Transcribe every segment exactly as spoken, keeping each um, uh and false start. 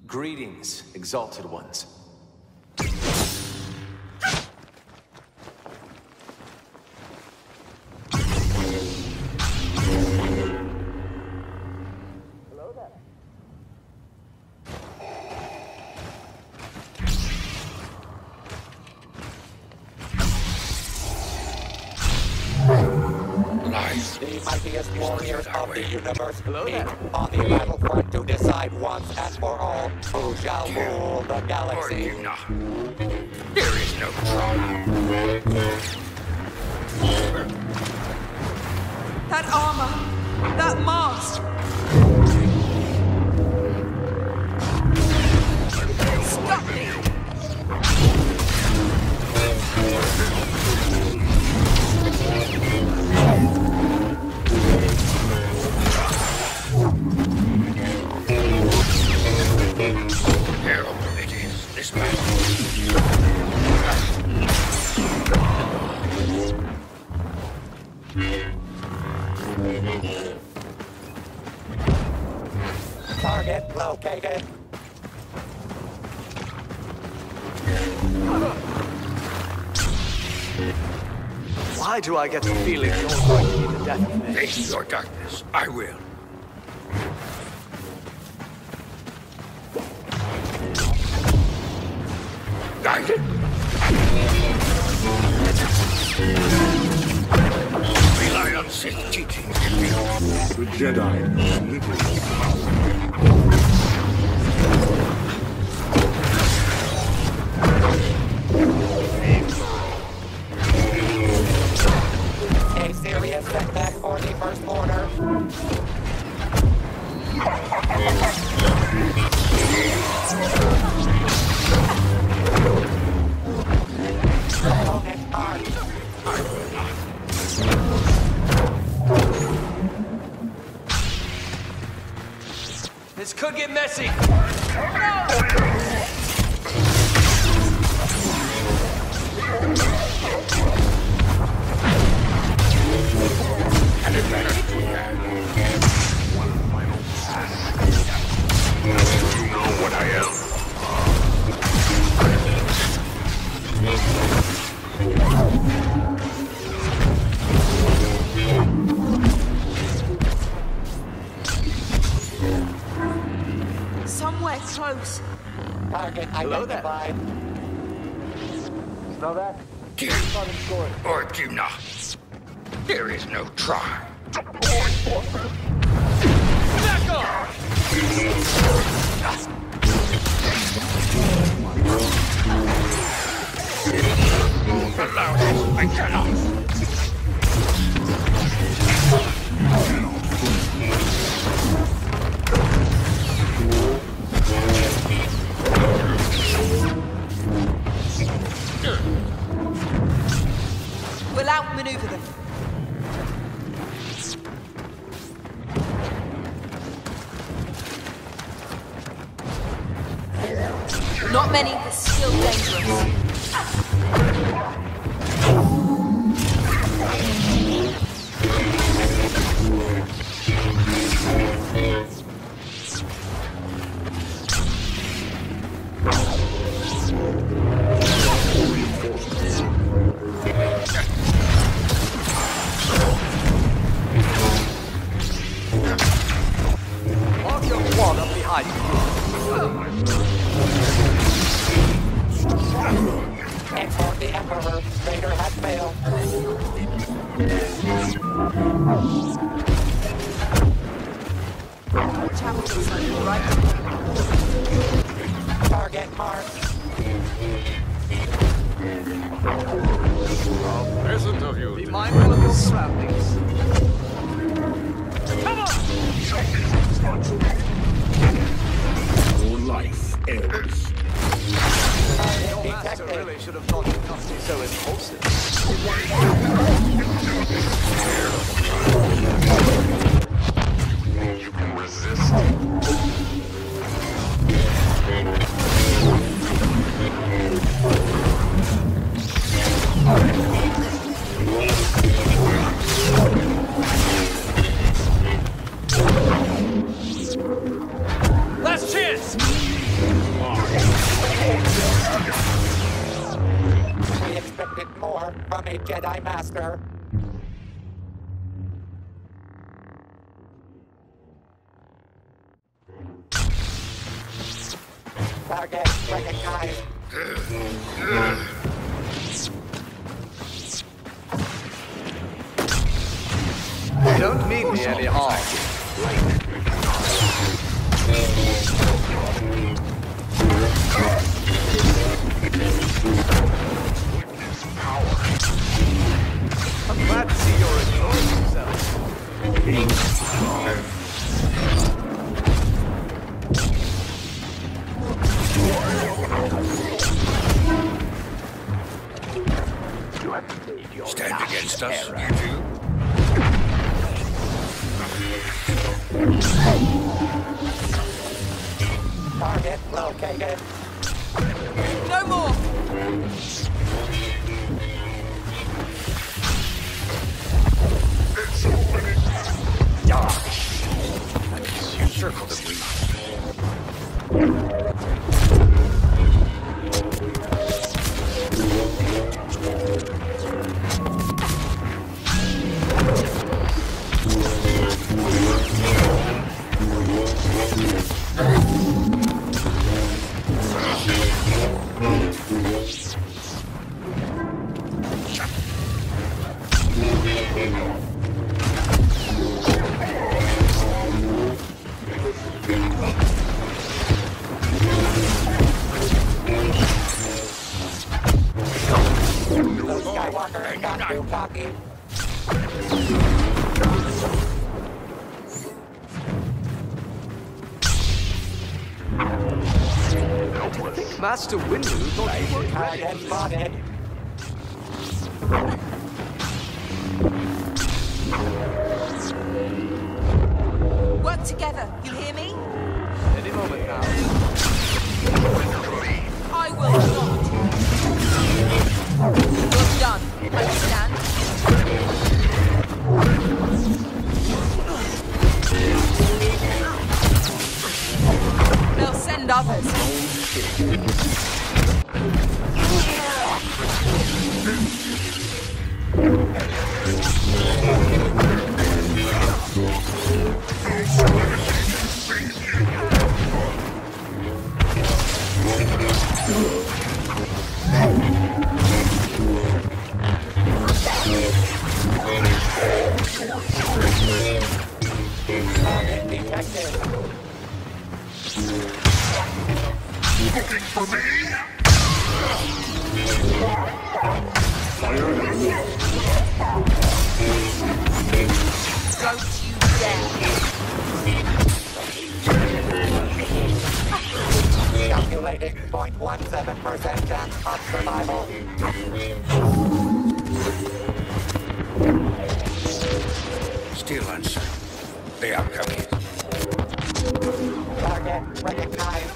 Greetings, exalted ones. Hello there. Life. The mightiest warriors of the universe Hello meet there. on the battlefront to decide once and for all who shall rule the Or galaxy. you not. There is no trial. That armor, that mask. Stop me! Hell, it is this battle. Target located. Why do I get the feeling you're going to be the death of me? Face your darkness. I will. Guided. Rely on Sith teachings. The Jedi little. A serious setback for the First Order. Opponent armed. This could get messy. And it matters to that. One final pass. You know what I am. Somewhere close. Target Hello there. identified. Smell that? Do Bottom score. or do not. There is no try. Back off! Allow this. I cannot. We'll outmaneuver them. Not many, but still dangerous. Mark your quad up behind you. Export the Emperor. Raider has failed. Challenges on your right. Target marked. Peasant of you. Be mindful of your surroundings. Come on! Your life ends. Your master really should have not become so impulsive. You can resist. Last chance! expected more from a Jedi Master. Target recognized. You don't mean me any harm. I'm glad to see you're enjoying yourself. Stand against us, you two? Target located. No more! You circle the wings. Skywalker got you copied. Master Windu thought you were ready. Target spotted. Work together, you hear me? Any moment now. I will not. Well done. Understand? They'll send others. Target detected. Looking for me? Don't you dare. Calculating zero point one seven percent chance of survival. Still uncertain. They are coming. Target recognized.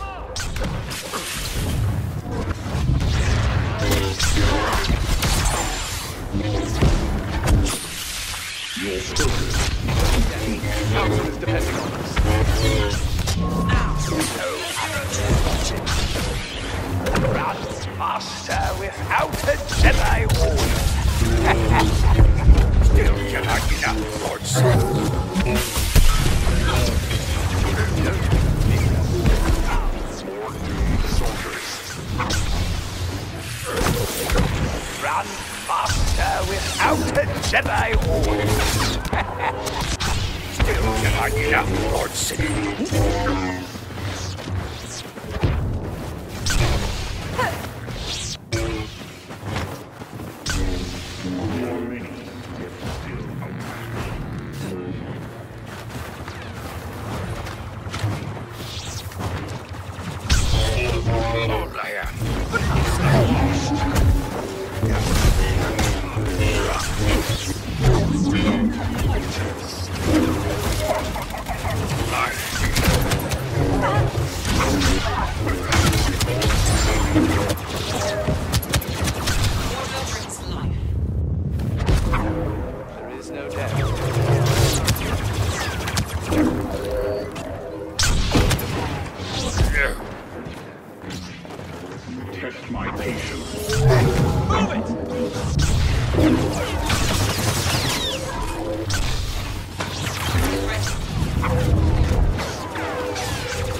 You're spoken. Council is depending on us. Run faster without a Jedi order. Still cannot enough, Lord Sith. Run faster without a Jedi order. Still cannot enough, Lord Sith. Old liar.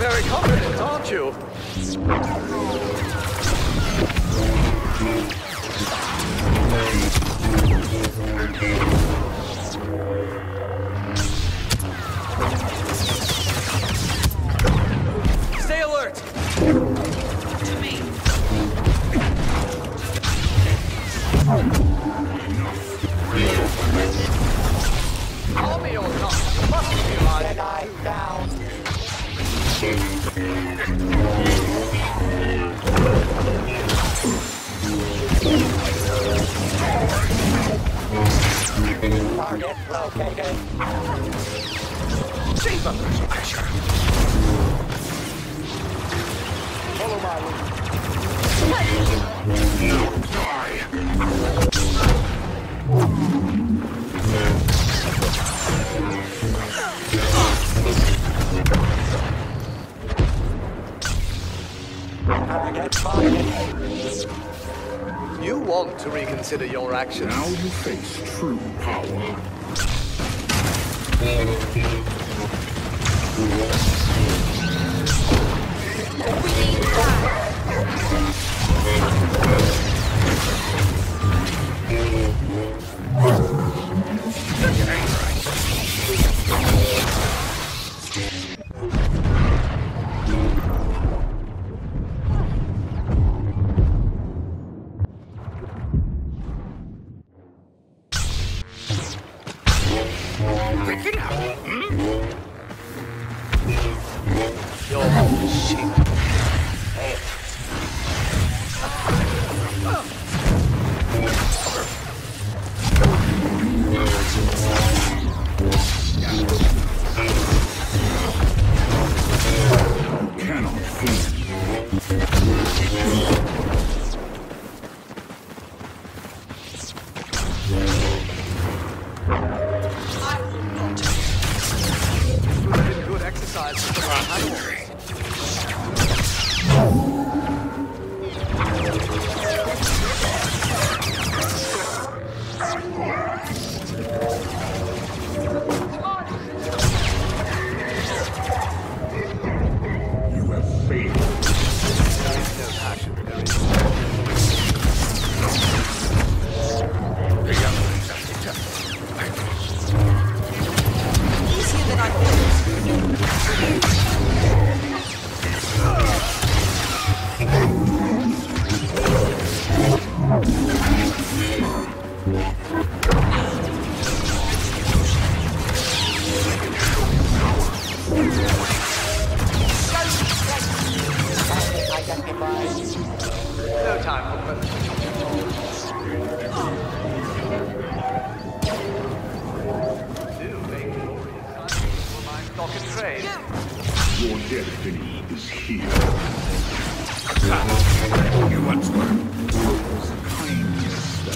very confident, aren't you? Stay alert! To me. Army or not, you must realize... Jedi down. Target located. Savers measure. Follow my lead. Now die. Target target. You want to reconsider your actions. Now you face true power. Picking up. Hmm? You're sheep. Cannot flee. Would have been good exercise for the animals. You have failed. No passion, there is. The young ones are determined. I trust. Easier than I thought. Identified. No time for questions. Do make glorious signs for my stock and trade. Your destiny is here. You once were. Kindness that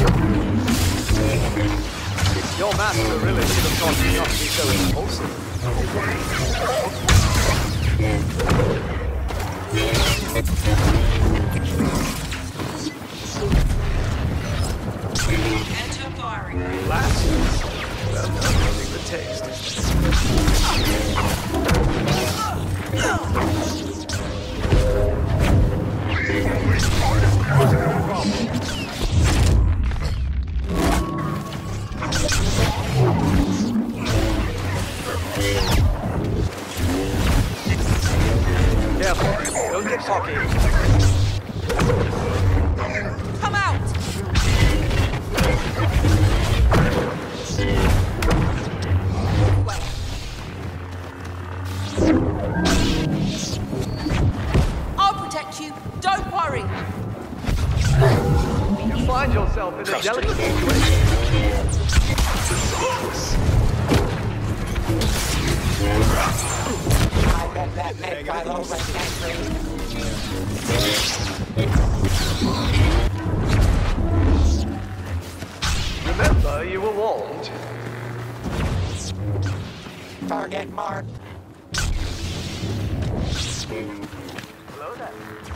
Your master really should have taught you not to be so impulsive. Enter firing range. Lasses. Well, nothing the taste. Careful, don't get cocky. Come out! Wait. I'll protect you. Don't worry. You find yourself in a Trust delicate me. situation. I bet that made Kylo Ren angry. Remember, you were warned. Target marked. Hello there.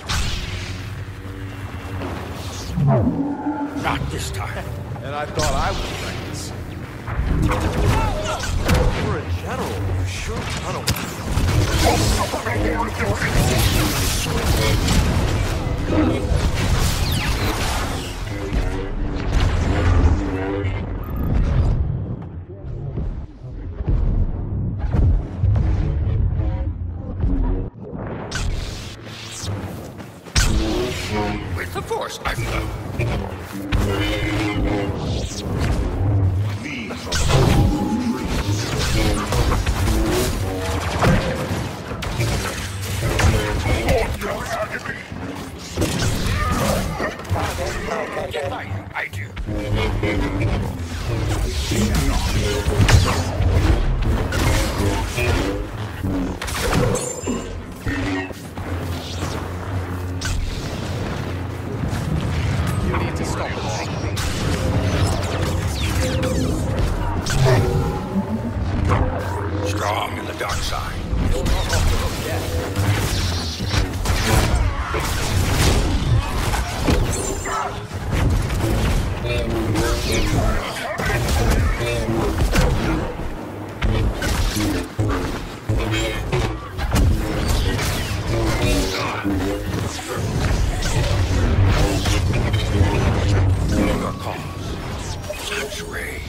Not this time. And I thought I was friends. For a general, you sure run away. With the Force, I flow. These are the If I, I do. You need to stop and think. Strong in the dark side. You're not off the hook yet. Your cause. Such rage.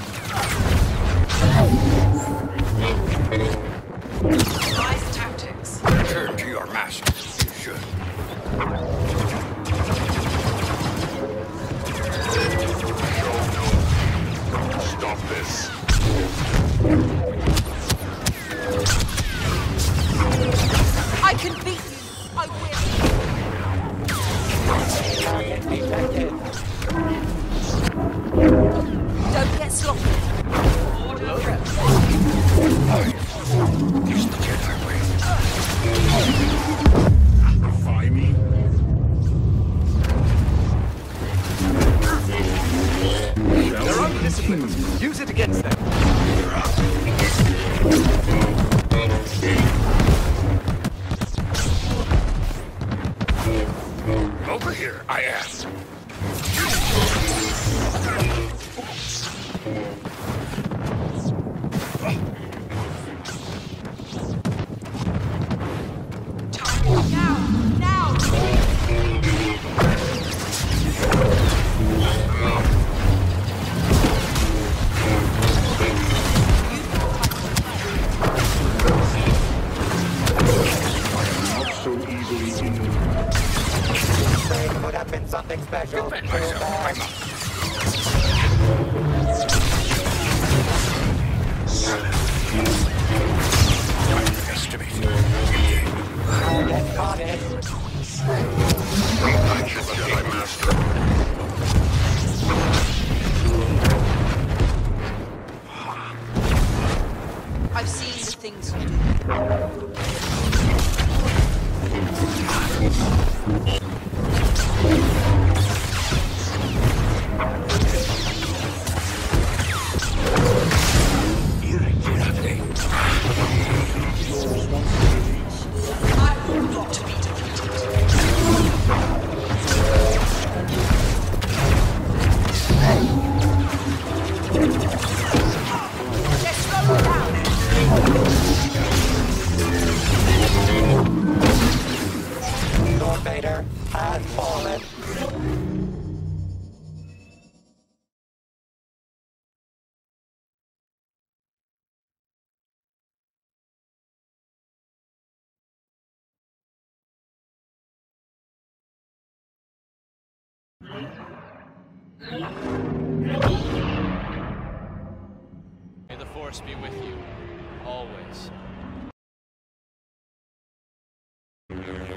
Nice tactics. Return to your masters. You should. Stop this. I can beat you. I will. Target detected. Don't get sloppy. Use the Jedi way. Defy me. They're undisciplined. Use it against them. Over here, I ask. Now, now. Not so easily injured. There could have been something special. Defend myself. I must. Underestimated. Target on it. I kill the Jedi Master. I've seen the things you do. I will not be defeated. Let's slow down. Lord Vader has fallen. May the Force be with you, always.